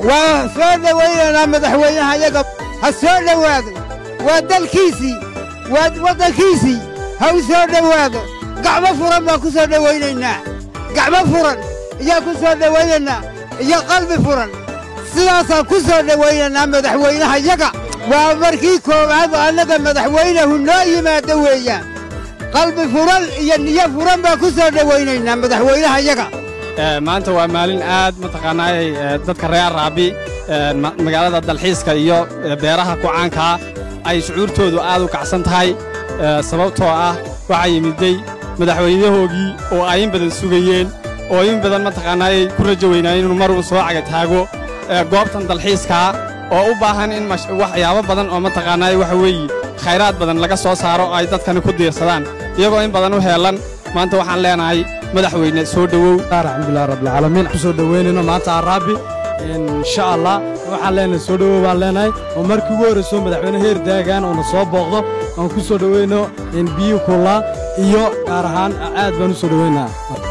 وسؤال وين مدحوينها يقب السؤال واحد ودل كيسي ودل كيسي هاو سؤال واحد قعبة فرن ما كسر ويننا قعبة فرن يا كسر ويننا يا قلب فرن سياسة كسر ويننا مدحوينها يقع ومركيكم هذا أنك مدحوينه النايمة دوية قلب فرن يا فرن ما كسر ويننا مدحوينها يقع maanta waa maalin aad mataqaanay dadka reer Raabi magaalada dalxiiska iyo beeraha ku caanka ay shucuurtoodu aad u kacsan tahay sababtoo ah waxa yimiday madaxweynahoogii oo ay in badan sugayeen oo in badan mataqaanay ku rajaweynayeen inuu mar uu soo caga taago goobtan dalxiiska oo u baahan in waxyaabo badan oo mataqaanay waxa weeye khayraad badan laga soo saaro ay dadkan ku diirsadaan iyagoo in badan u heelan maanta waxaan leenahay madaxweyne soo dhawow alxamdulillaah rabbil caalamiin ku soo dhaweynayno maanta Raabi insha Allah waxaan leenahay soo dhawow baan leenahay oo markii ugu horeyso madaxweyne heer daagan oo soo booqdo aan ku soo dhaweyno in biyo kula iyo gaar ahaan aad baan u soo dhaweynaa